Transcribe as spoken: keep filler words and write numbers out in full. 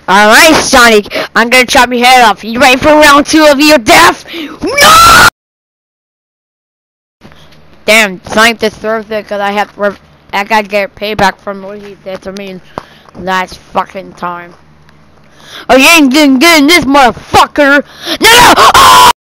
Alright, Sonic, I'm gonna chop your head off. You ready for round two of your death? No! Damn, Sonic deserves it because I have to. I gotta get payback from what he did to me last fucking time. Oh, you ain't getting good in this motherfucker! No! No! Oh!